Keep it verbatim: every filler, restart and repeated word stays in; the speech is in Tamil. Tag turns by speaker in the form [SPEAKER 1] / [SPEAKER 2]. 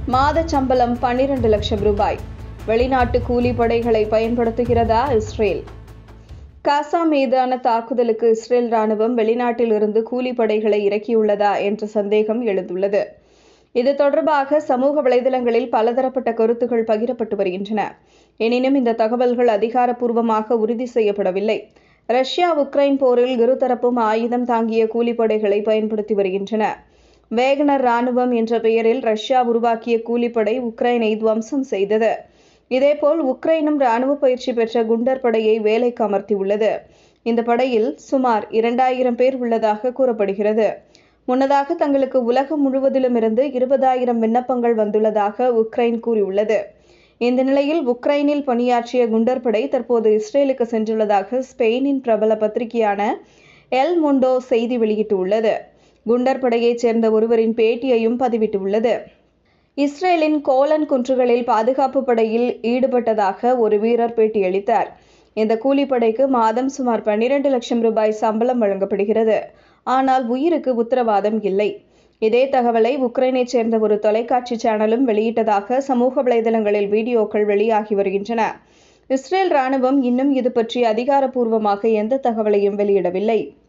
[SPEAKER 1] மாத சம்பளம் பன்னிரண்டு லட்சம் ரூபாய். வெளிநாட்டு கூலி படைகளை பயன்படுத்துகிறதா இஸ்ரேல்? காசா மீதான தாக்குதலுக்கு இஸ்ரேல் ராணுவம் வெளிநாட்டில் இருந்து கூலிப்படைகளை இறக்கியுள்ளதா என்ற சந்தேகம் எழுந்துள்ளது. இது தொடர்பாக சமூக வலைதளங்களில் பலதரப்பட்ட கருத்துக்கள் பகிரப்பட்டு வருகின்றன. எனினும் இந்த தகவல்கள் அதிகாரப்பூர்வமாக உறுதி செய்யப்படவில்லை. ரஷ்யா உக்ரைன் போரில் இருதரப்பும் ஆயுதம் தாங்கிய கூலிப்படைகளை பயன்படுத்தி வருகின்றன. வேகனர் ராணுவம் என்ற பெயரில் ரஷ்யா உருவாக்கிய கூலிப்படை உக்ரைனை துவம்சம் செய்தது. இதேபோல் உக்ரைனும் ராணுவ பயிற்சி பெற்ற குண்டர் படையை வேலைக்கு அமர்த்தியுள்ளது. இந்த படையில் சுமார் இரண்டாயிரம் பேர் உள்ளதாக கூறப்படுகிறது. முன்னதாக தங்களுக்கு உலகம் முழுவதிலும் இருந்து இருபதாயிரம் விண்ணப்பங்கள் வந்துள்ளதாக உக்ரைன் கூறியுள்ளது. இந்த நிலையில் உக்ரைனில் பணியாற்றிய குண்டர் படை தற்போது இஸ்ரேலுக்கு சென்றுள்ளதாக ஸ்பெயினின் பிரபல பத்திரிகையான எல் முண்டோ செய்தி வெளியிட்டுள்ளது. குண்டர் படையைச் சேர்ந்த ஒருவரின் பேட்டியையும் பதிவிட்டுள்ளது. இஸ்ரேலின் கோலன் குன்றுகளில் பாதுகாப்பு படையில் ஈடுபட்டதாக ஒரு வீரர் பேட்டியளித்தார். இந்த கூலிப்படைக்கு மாதம் சுமார் பன்னிரண்டு லட்சம் ரூபாய் சம்பளம் வழங்கப்படுகிறது. ஆனால் உயிருக்கு உத்தரவாதம் இல்லை. இதே தகவலை உக்ரைனைச் சேர்ந்த ஒரு தொலைக்காட்சி சேனலும் வெளியிட்டதாக சமூக வலைதளங்களில் வீடியோக்கள் வெளியாகி வருகின்றன. இஸ்ரேல் ராணுவம் இன்னும் இது பற்றி அதிகாரப்பூர்வமாக எந்த தகவலையும் வெளியிடவில்லை.